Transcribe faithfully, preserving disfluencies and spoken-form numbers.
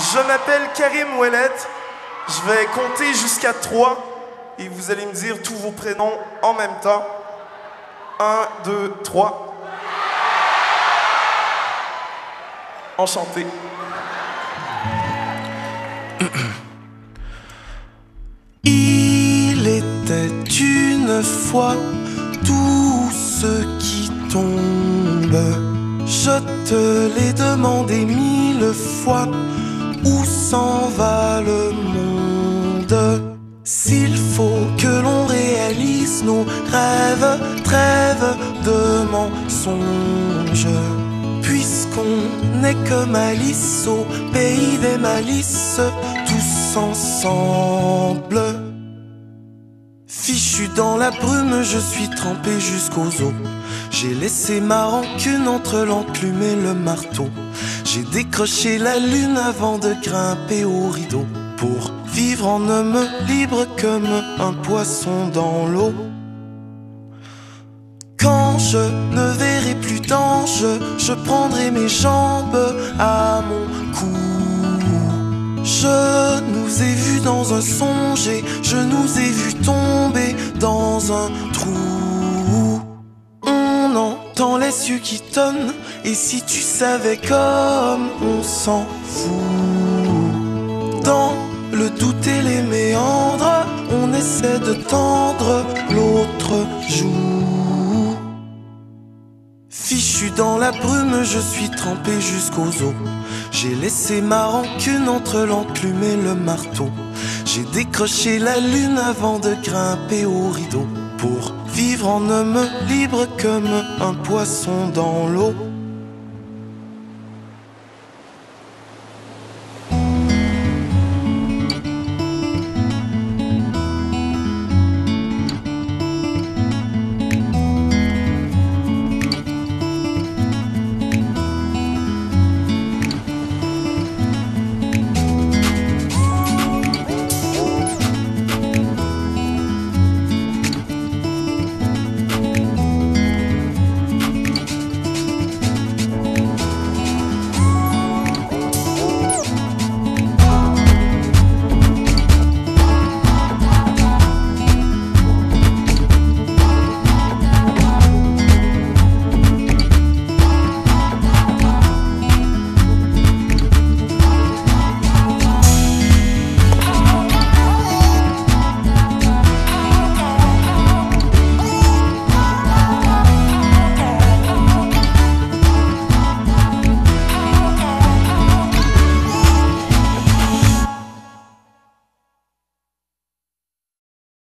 Je m'appelle Karim Ouellet. Je vais compter jusqu'à trois et vous allez me dire tous vos prénoms en même temps. Un, deux, trois. Enchanté. Il était une fois tout ce qui tombe. Je te l'ai demandé mille fois. Où s'en va le monde? S'il faut que l'on réalise nos rêves, trêve de mensonges. Puisqu'on est comme Alice au pays des malices, tous ensemble. Fichu dans la brume, je suis trempé jusqu'aux os. J'ai laissé ma rancune entre l'enclume et le marteau. J'ai décroché la lune avant de grimper au rideau, pour vivre en homme libre comme un poisson dans l'eau. Quand je ne verrai plus d'ange, je prendrai mes jambes à mon cou. Je nous ai vus dans un songe et je nous ai vus tomber dans un trou. On entend les cieux qui tonnent, et si tu savais comme on s'en fout. Dans le doute et les méandres, on essaie de tendre l'autre joue. Fichu dans la brume, je suis trempé jusqu'aux os. J'ai laissé ma rancune entre l'enclume et le marteau. J'ai décroché la lune avant de grimper au rideau, pour vivre en homme libre comme un poisson dans l'eau.